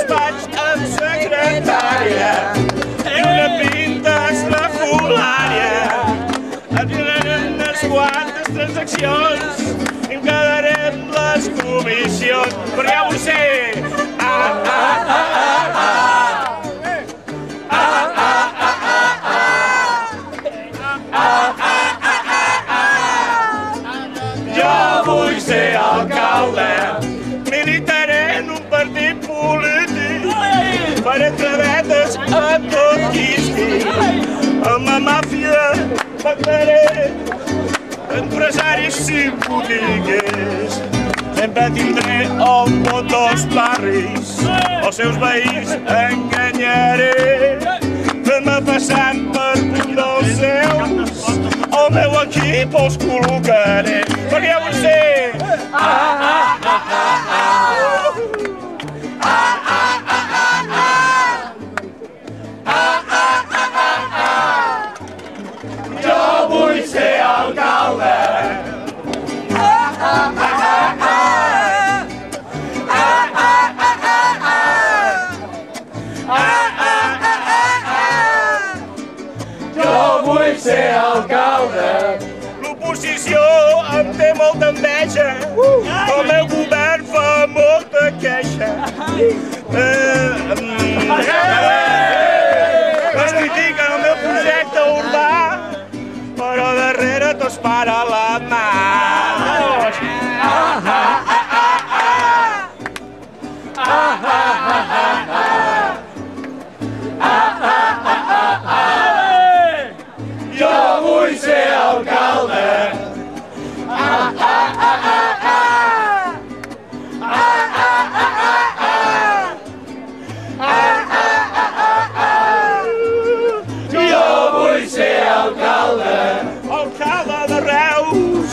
despatx amb secretària i una pinta extrafolària. Et venen unes quantes transaccions i em quedarem les comissions. Però ja ho sé! Jo vull ser alcalde, militaré en un partit polític, faré entrevetes a tot quisqui, amb la màfia pactaré empresaris i botiguers. Sempre tindré el vot dels barris, els seus veïns enganyaré, fent-me passant per un dels seus, el meu equip els col·locaré, perquè ja vull ser! Jo vull ser alcalde! Jo vull ser alcalde! L'oposició em té molta enveja, el meu govern fa molta queixa. Es critiquen el meu projecte urbà, però darrere tots para la mà. Jo vull ser alcalde. Jo vull ser alcalde. Alcalde de Reus.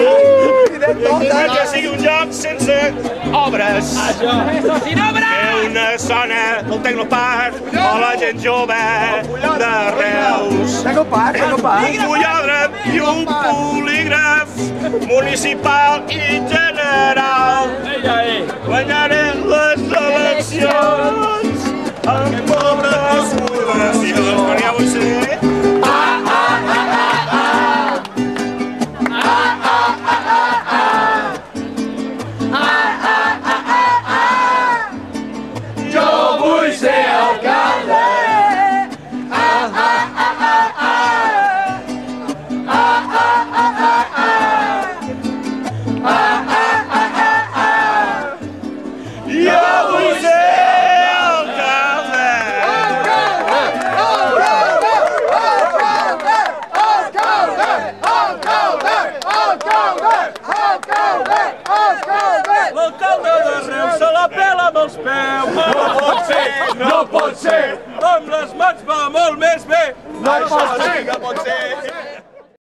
Que sigui un lloc sense obres. Sin obra! Una zona del Tecnoparc o la gent jove de Reus. Un poliòdrom i un polígraf municipal i general. Guanyaré les eleccions amb moltes votacions. Però ja vull ser... Jo vull ser alcalde. Jo vull ser alcalde. L'alcalde de Reus se la pela amb els peus. No pot ser, no pot ser. Amb les mans va molt més bé. No pot ser, no pot